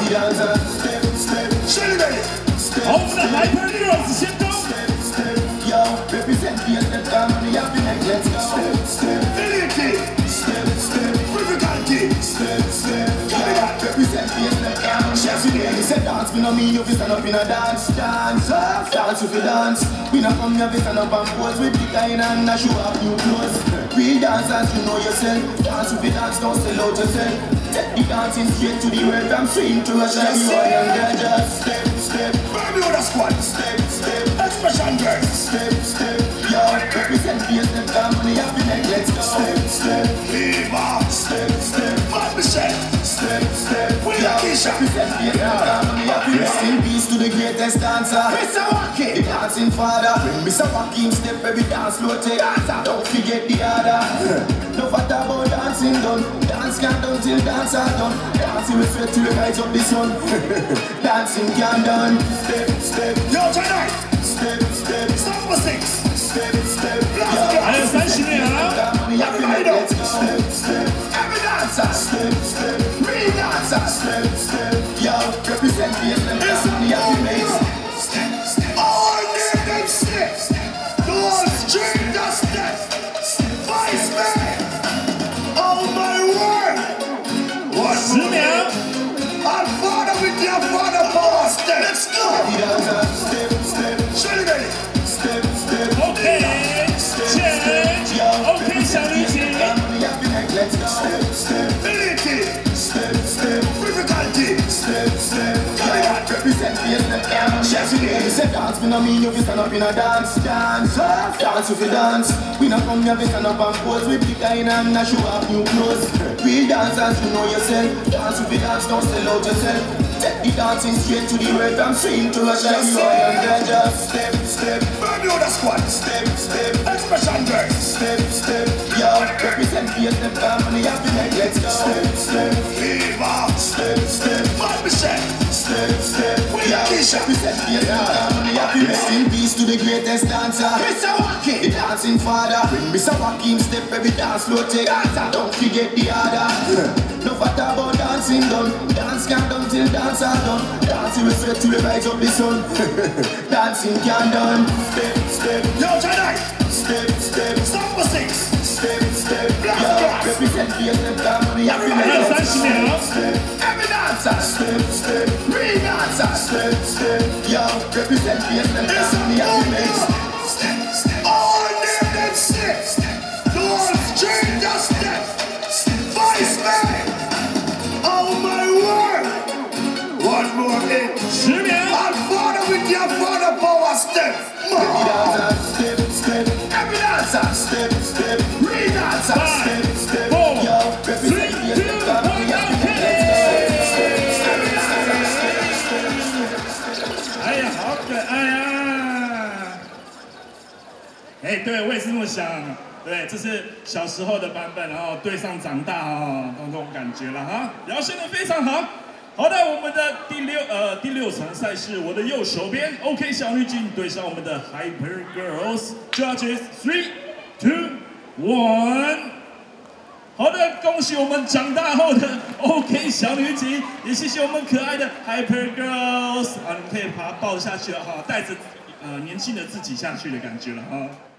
好，我们的 Hyper Girls 先攻。Dance, we no mean you fi stand up in a dance, dance, dance if you dance. We no come here fi stand up and pose with the kind and show off new clothes. We dance as you know yourself. Dance if you dance, don't sell out yourself. Take the dancing straight to the world from swing to a shiny boy and girl. Just step, step. Bermuda squad. Step, step. Expression girl. Step, step. Yo, represent Vietnam, come on the happy neck. Let's go. Step, step. Viva. Step, step. Bad Michelle. Step, step. We are Keisha. Represent Vietnam, come on the happy neck. Rest in peace to the greatest dancer, Mr. Wacky, the dancing father. Mr. Wacky, step every dance floor take. Don't forget the other. No matter about dancing done. Dance can't done till dance are done. Dancing with sweat till the rise of the sun. Dancing can done. Step, step. Yo, tonight. Step, step. Stop for 6. Step, step. Allez, 30 秒了。Let's go. Step, step. Every dancer. Step, step. Real dancer. Step, step. Yo, represent Vietnam. It's the happy place. Step, step. All near them steps. Don't street the step. Vice man. Oh my word. 10秒。I'm father with your father power step. Let's go. Step, step. Show me ready. Step, step. Okay. Change. Okay, 小女警。Let's go. Step, step. Ability. Step, step. Difficulty. Step, step. Represent Vietnam. Chef today. Say dance, we no mean you fi stand up in a dance, dance, dance if you dance. We no come here fi stand up and pose with the kind and show off new clothes. We dance as you know yourself. Dance if you dance, don't sell out yourself. Take the dancing straight to the world from swing to a shiny boy and girl. Just step, step. Bermuda squad. Step, step. Expression girl. Step, step. Yo, represent Vietnam, come on the happy neck. Let's go. Step, step. Viva. Step, step. Bad Michelle. Step, step. We are Keisha. Represent Vietnam, come on the happy neck. Rest in peace to the greatest dancer, Mr. Wacky, the dancing father. Mr. Wacky, step every dance floor take. Don't forget the other. No matter about dancing done. Dance can't done till dance are done. Dancing with sweat till the rise of the sun. Dancing can done. Step, step. Yo, tonight. Step, step. Stop for 6. Step, step. Yo, represent Vietnam, come on the happy neck. Step, every dancer. Step, step. Real dancer. Step, step. Yo, represent Vietnam, come on the happy neck. Step, step. All near them steps. Don't change the step. Vice man. Oh my word! One more hit. 10秒。I'm father with your father power step. Every dancer, step, step. Every dancer, step, step. Real dancer, step, step. Yo, represent Vietnam, come on the happy neck. Every dancer, step, step. 哎呀，好可爱啊！哎，对我也是这么想。对，这是小时候的版本，然后对上长大啊，那种感觉了哈，表现得非常好。好的，我们的第六场赛事，我的右手边 OK 小女警对上我们的 Hyper Girls。Judges 3, 2, 1。好的，恭喜我们长大后的 OK 小女警，也谢谢我们可爱的 Hyper Girls 啊，你们可以把它抱下去了哈，带着年轻的自己下去的感觉了哈。